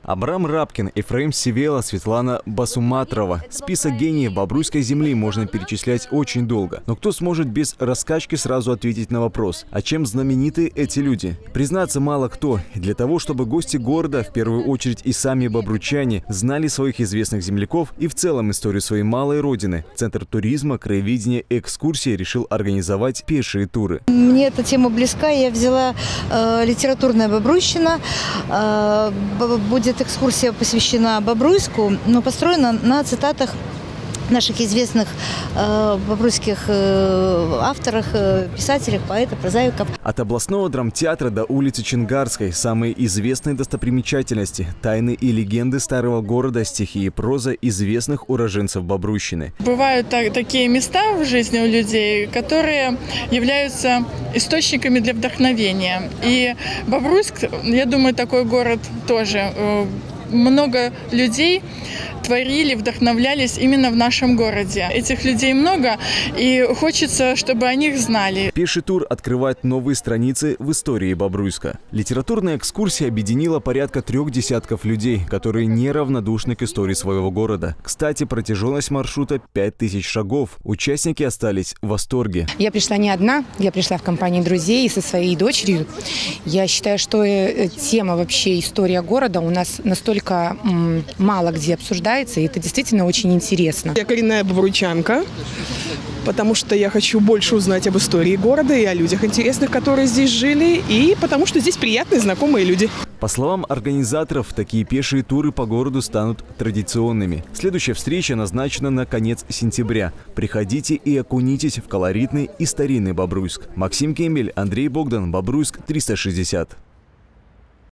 Абрам Рабкин, Ефраим Севела, Светлана Басуматрова. Список гениев Бобруйской земли можно перечислять очень долго. Но кто сможет без раскачки сразу ответить на вопрос, а чем знамениты эти люди? Признаться, мало кто. И для того, чтобы гости города, в первую очередь и сами бобручане, знали своих известных земляков и в целом историю своей малой родины, Центр туризма, краеведения и экскурсии решил организовать пешие туры. Мне эта тема близка. Я взяла литературная Бобруйщина. Будет экскурсия посвящена Бобруйску, но построена на цитатах наших известных бобруйских авторах, писателях, поэтов, прозаиков. От областного драмтеатра до улицы Чингарской самые известные достопримечательности, тайны и легенды старого города, стихи и проза известных уроженцев Бобруйщины. Бывают такие места в жизни у людей, которые являются источниками для вдохновения. И Бобруйск, я думаю, такой город тоже. Много людей творили, вдохновлялись именно в нашем городе. Этих людей много, и хочется, чтобы о них знали. Пеший тур открывает новые страницы в истории Бобруйска. Литературная экскурсия объединила порядка 3 десятков людей, которые неравнодушны к истории своего города. Кстати, протяженность маршрута 5000 шагов. Участники остались в восторге. Я пришла не одна, я пришла в компании друзей и со своей дочерью. Я считаю, что тема вообще история города у нас настолько мало где обсуждается, и это действительно очень интересно. Я коренная бобруйчанка, потому что я хочу больше узнать об истории города и о людях интересных, которые здесь жили, и потому что здесь приятные, знакомые люди. По словам организаторов, такие пешие туры по городу станут традиционными. Следующая встреча назначена на конец сентября. Приходите и окунитесь в колоритный и старинный Бобруйск. Максим Кембель, Андрей Богдан, Бобруйск 360.